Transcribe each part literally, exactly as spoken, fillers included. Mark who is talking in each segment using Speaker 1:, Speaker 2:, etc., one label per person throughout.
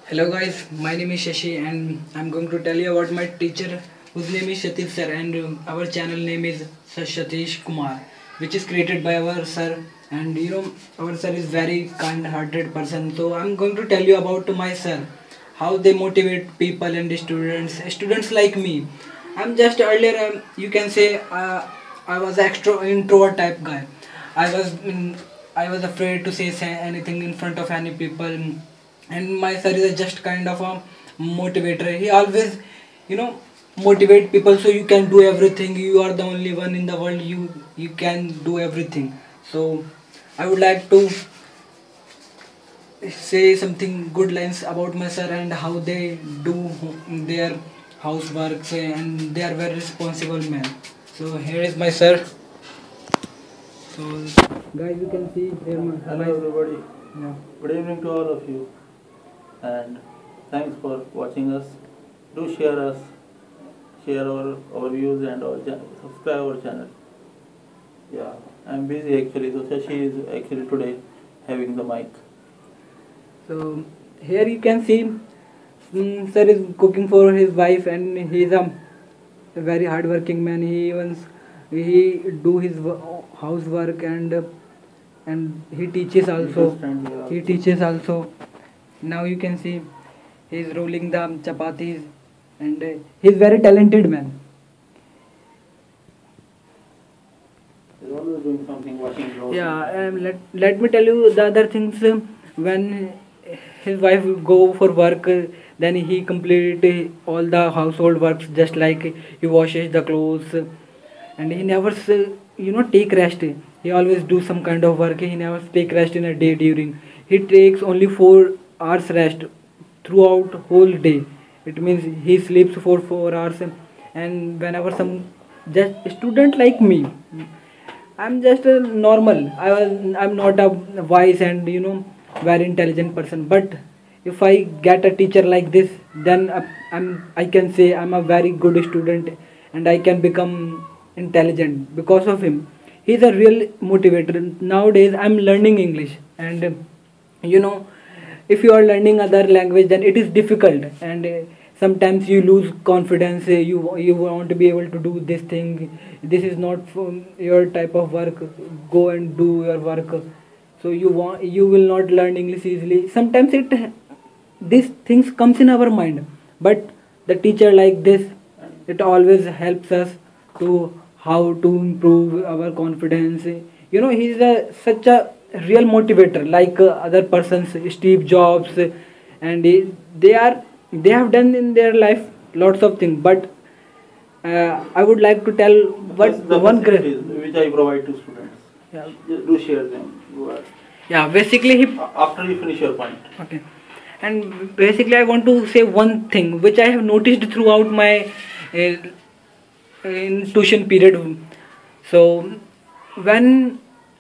Speaker 1: Hello guys, my name is Shashi and I'm going to tell you about my teacher whose name is Shatif sir, and um, our channel name is Sir Satish Kumar, which is created by our sir. And you know our sir is very kind hearted person, so I'm going to tell you about my sir, how they motivate people and students students like me. I'm just earlier, um, you can say, uh, I was extro introvert type guy. I was mm, I was afraid to say, say anything in front of any people, and my sir is just kind of a motivator. He always, you know, motivate people, so you can do everything. You are the only one in the world. You you can do everything. So I would like to say something good lines about my sir and how they do their houseworks, and they are very responsible man. So here is my sir. So guys, you can see here my,
Speaker 2: Hello
Speaker 1: my
Speaker 2: everybody.
Speaker 1: yeah.
Speaker 2: Good evening to all of you, and thanks for watching us. Do share us, share our, our views and our cha- subscribe our channel. Yeah, I'm busy actually, so Shashi is actually today having the mic.
Speaker 1: So here you can see, mm, sir is cooking for his wife, and he is a very hardworking man. He even he do his wo- housework, and and he teaches also.
Speaker 2: Understand here
Speaker 1: He
Speaker 2: also.
Speaker 1: teaches also. Now you can see he is rolling the chapatis, and uh, he is very talented man.
Speaker 2: He's always doing something, washing clothes.
Speaker 1: Yeah, um, let, let me tell you the other things. um, When his wife go for work, uh, then he complete uh, all the household works, just like he washes the clothes, uh, and he never s- you know take rest. He always do some kind of work. He never take rest in a day during. He takes only four hours rest throughout whole day. It means he sleeps for four hours, and whenever some just student like me, I'm just a normal. I was. I'm not a wise and you know very intelligent person. But if I get a teacher like this, then uh, I'm. I can say I'm a very good student, and I can become intelligent because of him. He's a real motivator. Nowadays, I'm learning English, and uh, you know if you are learning other language, then it is difficult, and uh, sometimes you lose confidence. uh, you you want to be able to do this thing. This is not from your type of work. Go and do your work. So you want you will not learn English easily. Sometimes it these things comes in our mind, but the teacher like this, it always helps us to how to improve our confidence. You know he's a such a real motivator, like uh, other persons, Steve Jobs, and he, they are they have done in their life lots of things, but uh, I would like to tell what
Speaker 2: The
Speaker 1: one great.
Speaker 2: facilities which I provide to students.
Speaker 1: Yeah,
Speaker 2: Do share them. Go ahead.
Speaker 1: yeah basically he.
Speaker 2: A- After you finish your point.
Speaker 1: Okay. And basically, I want to say one thing which I have noticed throughout my uh, in tuition period. So, when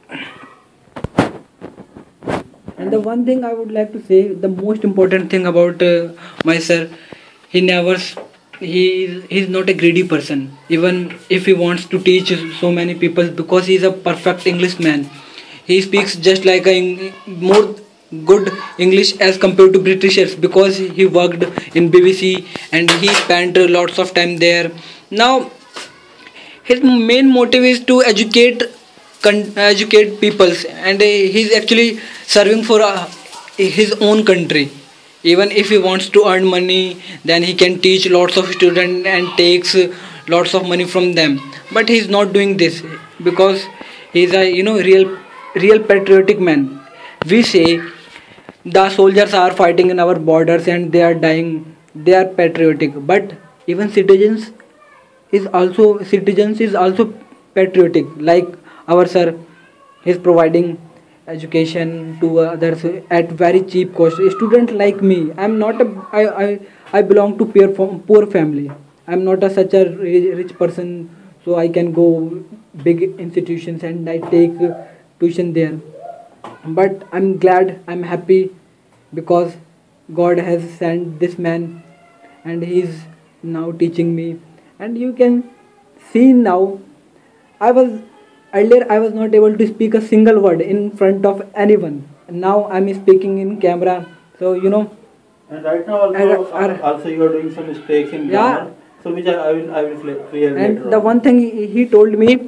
Speaker 1: and the one thing I would like to say, the most important thing about uh, my sir, he never s- he is he's not a greedy person. Even if he wants to teach so many people, because he is a perfect English man. He speaks just like a Eng- more good English as compared to Britishers, because he worked in B B C and he spent uh, lots of time there. Now his main motive is to educate con- educate peoples, and uh, he's actually serving for uh, his own country. Even if he wants to earn money, then he can teach lots of students and takes uh, lots of money from them. But he's not doing this because he's a you know real real patriotic man. We say the soldiers are fighting in our borders and they are dying. They are patriotic, but even citizens is also citizens is also patriotic, like our sir is providing education to others at very cheap cost. A student like me, I'm not a i i, I belong to poor fam- poor family. I'm not a such a ri- rich person, so I can go big institutions and I take uh, tuition there. But I'm glad, I'm happy, because God has sent this man, and he's now teaching me. And you can see now, I was earlier I was not able to speak a single word in front of anyone. Now I'm speaking in camera. So you know
Speaker 2: And right now also,
Speaker 1: And,
Speaker 2: uh,
Speaker 1: uh,
Speaker 2: also you are doing some mistakes in
Speaker 1: Yeah.
Speaker 2: grammar. So which I, I will I will clear clear
Speaker 1: And
Speaker 2: later
Speaker 1: the
Speaker 2: on.
Speaker 1: one thing he, he told me,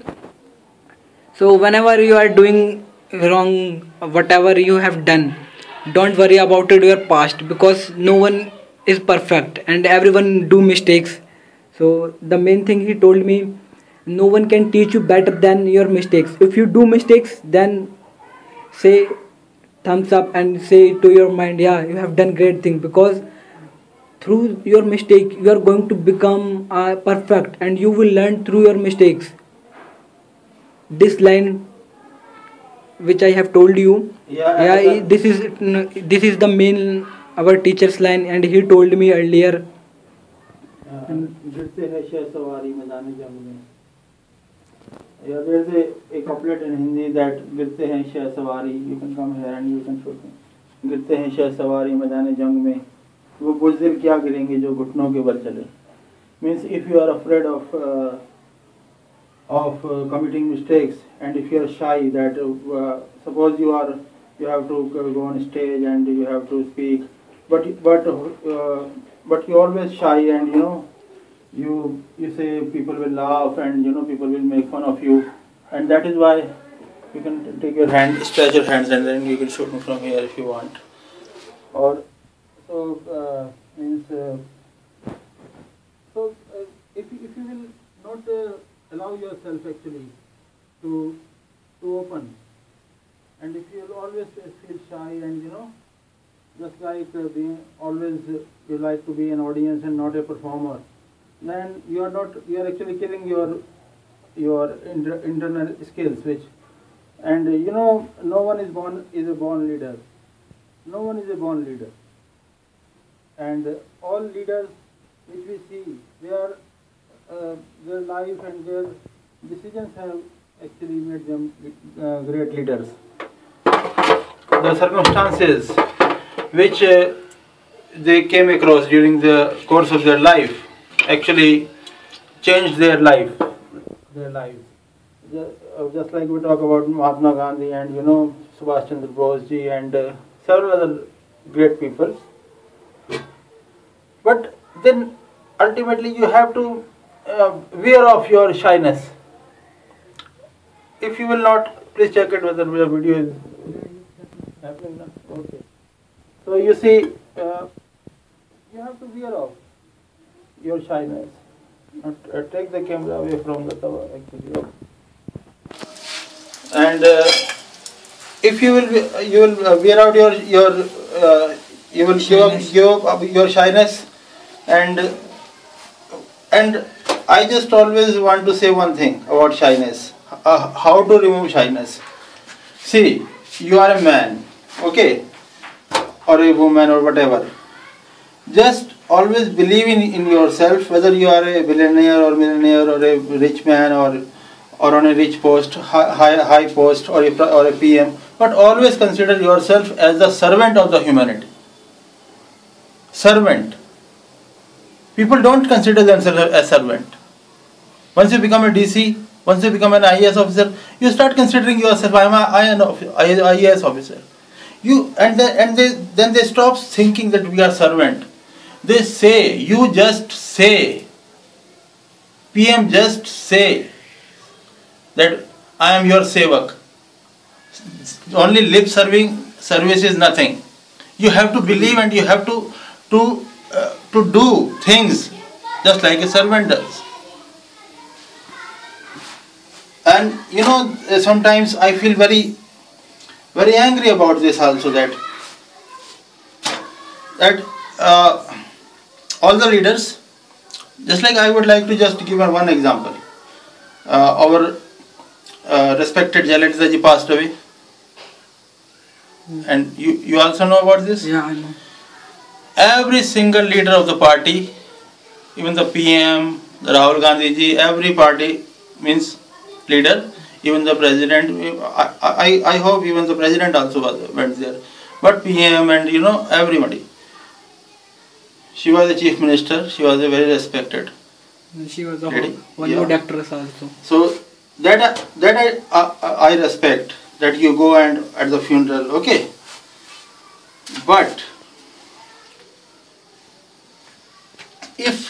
Speaker 1: so whenever you are doing wrong, whatever you have done, don't worry about it your past, because no one is perfect and everyone do mistakes. So the main thing he told me, no one can teach you better than your mistakes. If you do mistakes, then say thumbs up and say to your mind, yeah, you have done great thing, because through your mistake you are going to become uh, perfect, and you will learn through your mistakes. This line which I have told you,
Speaker 2: Yeah,
Speaker 1: yeah,
Speaker 2: as
Speaker 1: i-
Speaker 2: a,
Speaker 1: this is this is the main our teacher's line, and he told me earlier.
Speaker 2: गिरते हैं शह सवारी मैदान जंग में. Yeah, there's a, a couplet in Hindi that गिरते हैं शह सवारी. You can come here and you can shoot me. गिरते हैं शह सवारी मैदान जंग में, वो बुज़दिल क्या गिरेंगे जो घुटनों के बल चले. Means if you are afraid of uh, of uh, committing mistakes, and if you are shy that uh, suppose you are you have to go on stage and you have to speak, but but uh, but you always shy, and you know you you say people will laugh, and you know people will make fun of you, and that is why you can take your hand, stretch your hands, and then you can shoot me from here if you want. Or so uh, means uh, so uh, if you, if you will not uh, allow yourself actually to to open, and if you will always feel shy, and you know just like uh, being always uh, you like to be an audience and not a performer, then you are not you are actually killing your your inter- internal skills, which and uh, you know no one is born is a born leader. No one is a born leader, and uh, all leaders which we see, they are uh, their life and their decisions have actually made them uh, great leaders. The circumstances which uh, they came across during the course of their life actually changed their life. Their lives. Just, uh, just like we talk about Mahatma Gandhi and you know Subhash Chandra Bose ji and uh, several other great people. But then ultimately you have to uh, wear off your shyness. If you will not, please check it whether the video is happening now. Okay. So you see, uh, you have to wear off your shyness. Not, uh, take the camera away from the tower actually. And uh, if you will, be- you will uh, wear out your your, uh, you will give up,
Speaker 1: Shyness.
Speaker 2: give up your shyness, and and I just always want to say one thing about shyness. Uh, how to remove shyness? See, you are a man, okay, or a woman or whatever. Just always believe in, in yourself, whether you are a billionaire or millionaire or a rich man or or on a rich post, high, high, high post or a, pr- or a P M, but always consider yourself as the servant of the humanity. Servant. People don't consider themselves as servant. Once you become a D C, once you become an I A S officer, you start considering yourself, I am a I A S officer. You and then and they then they stop thinking that we are servant. They say, you just say, P M just say that I am your sevak. Only lip serving service is nothing. You have to believe and you have to to uh, to do things just like a servant does. And you know, sometimes I feel very very angry about this also, that that uh, all the leaders, just like I would like to just give one example. Uh, our uh, respected Jayalalitha ji passed away, and you you also know about this.
Speaker 1: Yeah, I know.
Speaker 2: Every single leader of the party, even the P M, the Rahul Gandhi ji, every party means leader, even the president. I, I, I hope even the president also was, went there. But P M and you know everybody. She was the chief minister. She was a very respected.
Speaker 1: She was a
Speaker 2: Lady?
Speaker 1: Hollywood
Speaker 2: Yeah.
Speaker 1: actress also.
Speaker 2: So that that I uh, I respect, that you go and at the funeral, okay. But if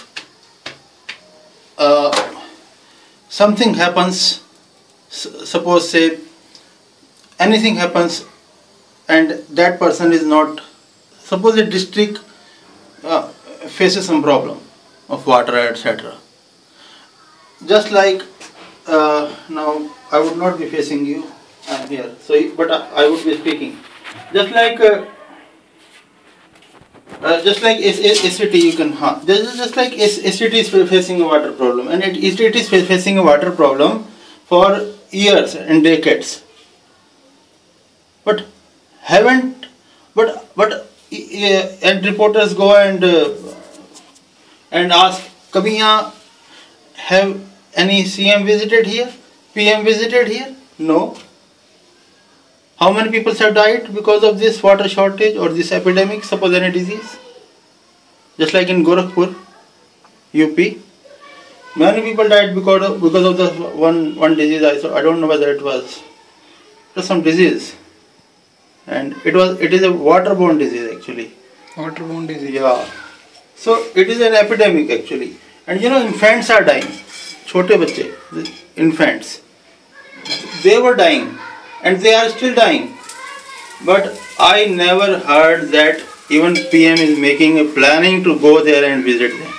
Speaker 2: uh, something happens, s- suppose say anything happens and that person is not, suppose a district uh, faces some problem of water, etc. Just like uh, now I would not be facing you, I am here, so but I, I would be speaking. Just like uh, uh, just like S- S- SCT, you can huh, just, just like S- SCT is facing a water problem, and it, it is fa- facing a water problem for years and decades. But haven't, but but uh, and reporters go and uh, and ask, kabhi yahan have any C M visited here, P M visited here? No. How many people have died because of this water shortage or this epidemic, suppose any disease? Just like in Gorakhpur, U P, many people died because of, because of the one one disease. I saw, I don't know whether it was, it was some disease, and it was it is a waterborne disease actually.
Speaker 1: Waterborne disease.
Speaker 2: Yeah. So it is an epidemic actually, and you know infants are dying. Chote bacche, the infants, they were dying, and they are still dying. But I never heard that even P M is making a planning to go there and visit them.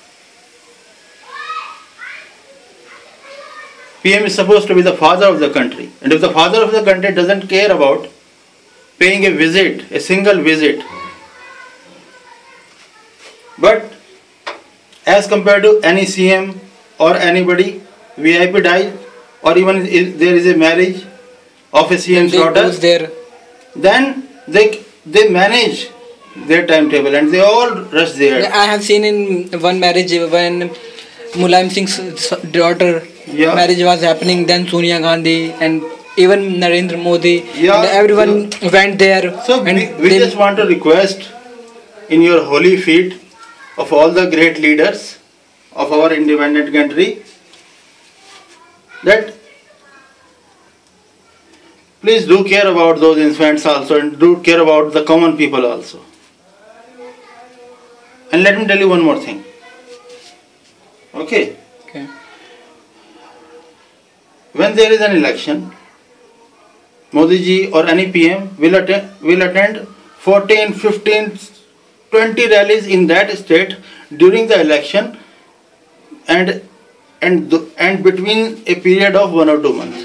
Speaker 2: P M is supposed to be the father of the country, and if the father of the country doesn't care about paying a visit, a single visit, but as compared to any C M or anybody, V I P died, or even if there is a marriage of a C M's
Speaker 1: They
Speaker 2: daughter,
Speaker 1: goes there.
Speaker 2: then they they manage their timetable and they all rush there.
Speaker 1: I have seen in one marriage when Mulayam Singh's s- daughter
Speaker 2: Yeah.
Speaker 1: marriage was happening, then Sonia Gandhi and even Narendra Modi,
Speaker 2: Yeah,
Speaker 1: and everyone went there.
Speaker 2: So
Speaker 1: and
Speaker 2: we, we
Speaker 1: they-
Speaker 2: just want to request in your holy feet of all the great leaders of our independent country that please do care about those infants also, and do care about the common people also. And let me tell you one more thing. Okay,
Speaker 1: Okay.
Speaker 2: when there is an election, Modi ji or any P M will attend, will attend fourteen, fifteen, twenty rallies in that state during the election, and and th- and between a period of one or two months.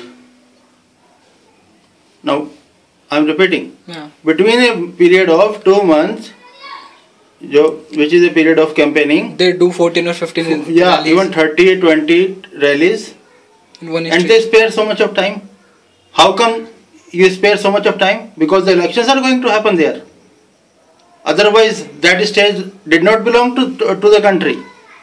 Speaker 2: Now, I am repeating.
Speaker 1: Yeah.
Speaker 2: Between a period of two months, jo, which is a period of campaigning,
Speaker 1: They do fourteen or fifteen.
Speaker 2: yeah,
Speaker 1: rallies
Speaker 2: even thirty, twenty rallies,
Speaker 1: in one
Speaker 2: and
Speaker 1: state.
Speaker 2: they spare so much of time. How come you spare so much of time? Because the elections are going to happen there. Otherwise, that stage did not belong to, to, to the country.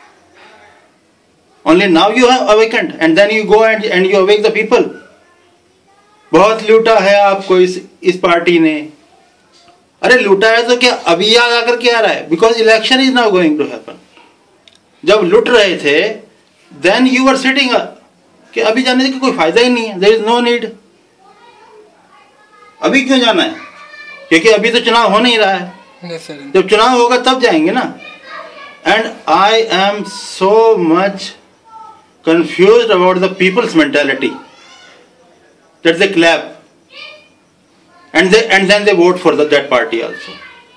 Speaker 2: Only now you have awakened, and then you go and, and you awake the people. बहुत लूटा है आपको इस इस party ने. अरे लूटा है तो क्या अभी याद आकर के आ रहा है? Because election is now going to happen. जब लूट रहे थे, then you were sitting up कि अभी जाने का कोई फायदा ही नहीं है. There is no need. अभी क्यों जाना है? क्योंकि अभी तो चुनाव हो नहीं रहा है.
Speaker 1: Yes, sir.
Speaker 2: जब चुनाव होगा तब जाएंगे ना. And I am so much confused about the people's mentality that they clap and they and then they vote for the, that party also.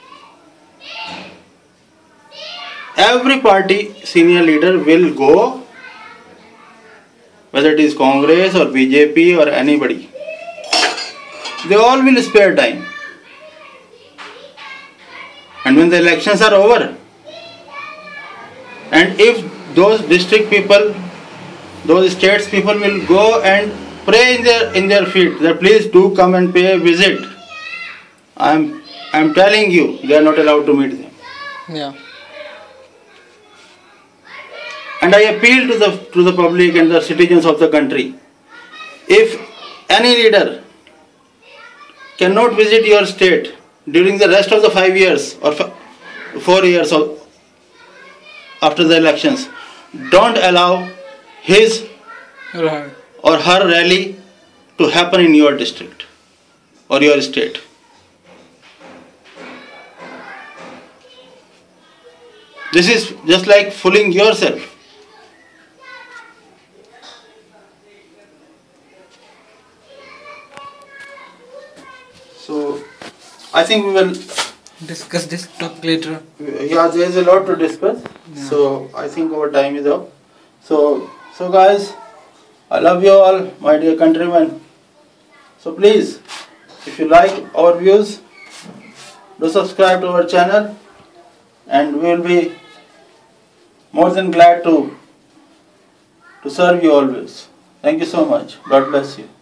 Speaker 2: Every party senior leader will go, whether it is Congress or B J P or anybody. They all will spare time. And when the elections are over, and if those district people, those states people will go and pray in their in their feet that please do come and pay a visit, I am I am telling you, they are not allowed to meet them.
Speaker 1: Yeah.
Speaker 2: And I appeal to the to the public and the citizens of the country. If any leader cannot visit your state during the rest of the five years or f- four years of, after the elections, don't allow his
Speaker 1: Right.
Speaker 2: or her rally to happen in your district or your state. This is just like fooling yourself. So I think we will
Speaker 1: discuss this topic later.
Speaker 2: Yeah, there is a lot to discuss.
Speaker 1: Yeah.
Speaker 2: So I think our time is up. So so guys, I love you all, my dear countrymen. So please, if you like our views, do subscribe to our channel, and we will be more than glad to to serve you always. Thank you so much. God bless you.